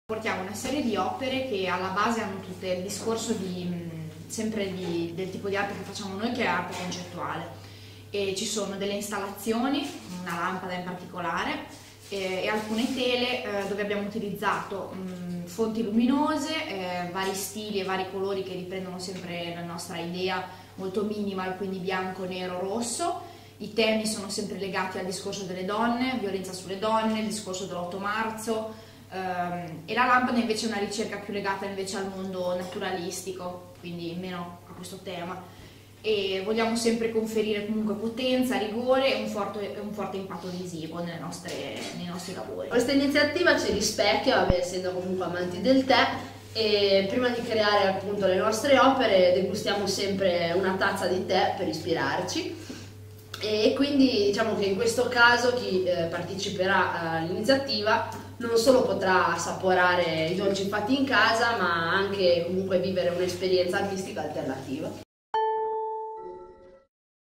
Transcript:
Portiamo una serie di opere che alla base hanno tutte il discorso del tipo di arte che facciamo noi, che è arte concettuale. E ci sono delle installazioni, una lampada in particolare, e alcune tele dove abbiamo utilizzato fonti luminose, vari stili e vari colori che riprendono sempre la nostra idea molto minimal, quindi bianco, nero, rosso. I temi sono sempre legati al discorso delle donne, violenza sulle donne, il discorso dell'8 marzo, e la lampada invece è una ricerca più legata invece al mondo naturalistico, quindi meno a questo tema, e vogliamo sempre conferire comunque potenza, rigore e un forte impatto visivo nei nostri lavori. Questa iniziativa ci rispecchia, vabbè, essendo comunque amanti del tè, e prima di creare appunto le nostre opere degustiamo sempre una tazza di tè per ispirarci. E quindi diciamo che in questo caso chi parteciperà all'iniziativa non solo potrà assaporare i dolci fatti in casa, ma anche comunque vivere un'esperienza artistica alternativa.